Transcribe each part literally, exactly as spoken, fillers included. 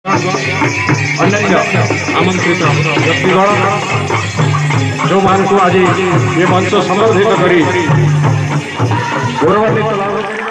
अन्य आमंत्रित व्यक्तिगण जो मान को आज ये मंच संबोधित करी गौरवान्वित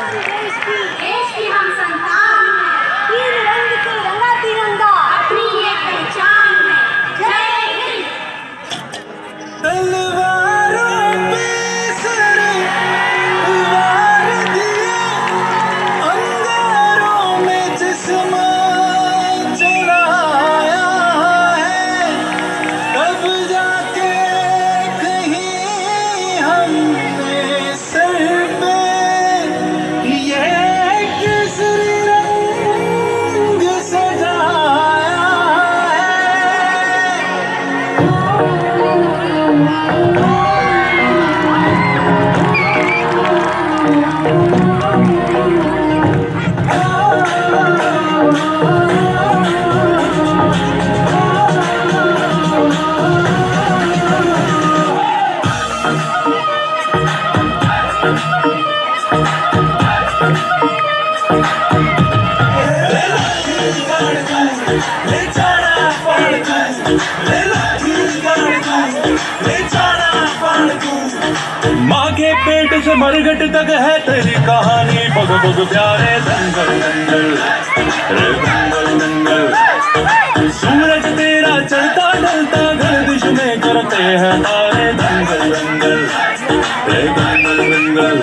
माँ के पेट से मरघट तक है तेरी कहानी बग बग प्यारे दंगल दंगल रे दंगल दंगल सूरज तेरा चलता ढलता गर्दिश में करते हैं तारे दंगल दंगल रे दंगल दंगल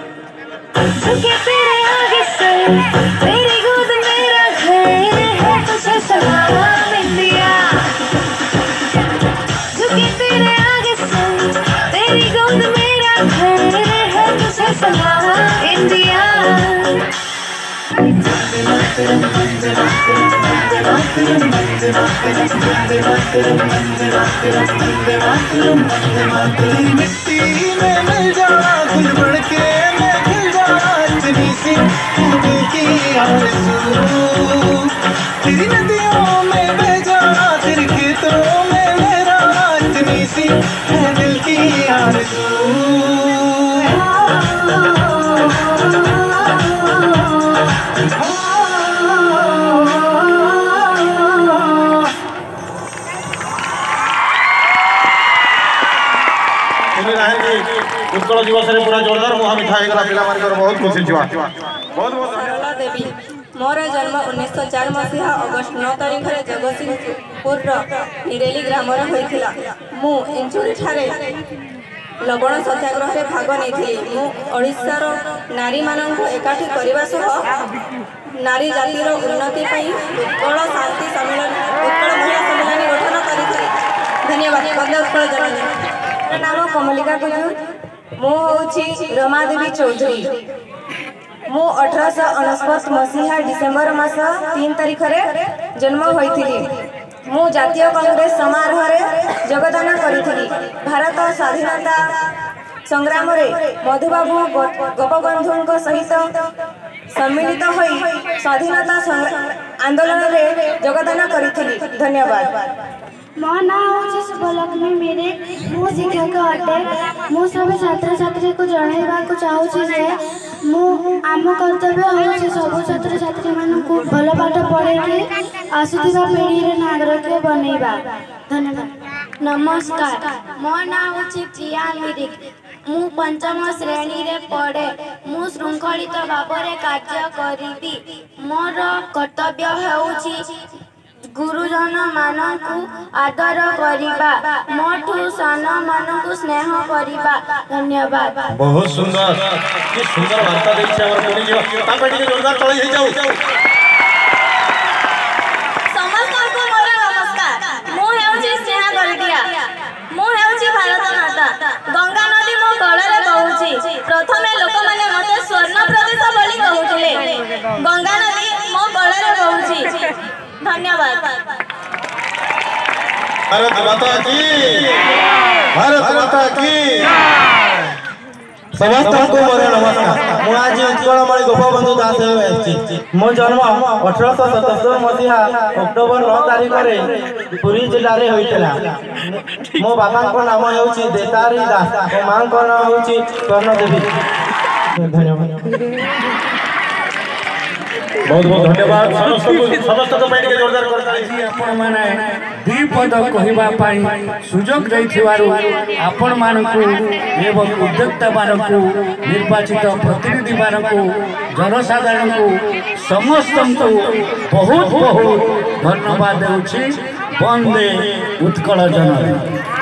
तेरे आगे से तेरी गोद मेरा घर है तुझे सलाम इंडिया झुके तेरे आगे से तेरी गोद मेरा घर है तुझे सलाम इंडिया मिट्टी में मिल जाना दिल बढ़ के मैं खिल जाना इतनी सी दिल की आरज़ू तेरी नदियों में बह जाना तेरे खेतों में मेरा इतनी सी है दिल की आरज़ू उत्कल दिवस रे पूरा जोरदार मुहा मिठा हेगला पिला मानकर बहुत खुशी छुआ बहुत बहुत सरला देवी मोर जन्म उन्नीस सौ चार मसीहा अगस्त नौ तारीख रे जगतसिंहपुर निरेली ग्राम रे होइथिला मु इंचुरी ठारे लवण सत्याग्रह रे भाग नेथिली मु ओडिसा रो नारी माननकु एकाठी करबा सह नारी जातिर उन्नति पई उत्कल शांति सम्मेलन उत्कल महिला सम्मेलन गठन करिथिली धन्यवाद वंदे उत्कल जननी नाम कमलिका कुजूर मु होछि रमादेवी चौधरी मु अठारह अनस्पत मसीहा डिसेम्बर मास तीन तारीख रे जन्म होइथिली मु जातीय कांग्रेस समारोह रे योगदान करिथिली भारत स्वाधीनता संग्राम रे मधुबाबू गोपबंधु सहित सम्मिलित होई स्वाधीनता आंदोलन रे योगदान करिथिली धन्यवाद मो ना हूँ शुभलक्ष्मी मेरे मु शिक्षक अटे मु सब छात्र छात्री को जनइबा को चाहूँ जे मु आम कर्तव्य हूँ सब छात्र छात्री मानू भल पाठ पढ़े आसुवा पीढ़ी रे नागरिक बनइबा धन्यवाद नमस्कार मो ना हूँ प्रिया मिरिक मु पंचम श्रेणी रे पढ़े मु श्रृंखलित भाव में कार्य करी मोर कर्तव्य है गुरुजन मानकु आदर करिबा मोठु सान मानकु स्नेह करिबा धन्यवाद बहुत सुंदर कि सुंदर वार्ता देछि हमर कोनी जीव ता बेटी के जोरदार तळे हे जाऊ समस्त को मोर नमस्कार मु हेउछि स्नेहा गरडिया मु हेउछि भारत माता गंगा नदी मो कळे रे कहूछि प्रथमे लोक माने मते स्वर्ण प्रदेश बोली कहूतिले गंगा नदी मो कळे रे कहूछि धन्यवाद भारत माता की भारत माता की समस्त को मोर नमस्कार मु आज उत्कलमणि गोपबंधु दास होइछि मो जन्म अठारह सौ सतहत्तर मसीहा अक्टोबर नौ तारीख रे पुरी जिल्ला रे होइतला मो बाबा को नाम हेउछि देतारी दास मो मां को नाम हेउछि कर्ण देवी धन्यवाद बहुत बहुत धन्यवाद समस्त जोरदार करताली आपण माने दी पद कहवा सुजोग देथिवारु आपण मानकु एवं उद्योक्ता मानकु निर्वाचित प्रतिनिधि मानकु जनसाधारण को समस्त को बहुत बहुत धन्यवाद देउछि। वंदे उत्कल जननी।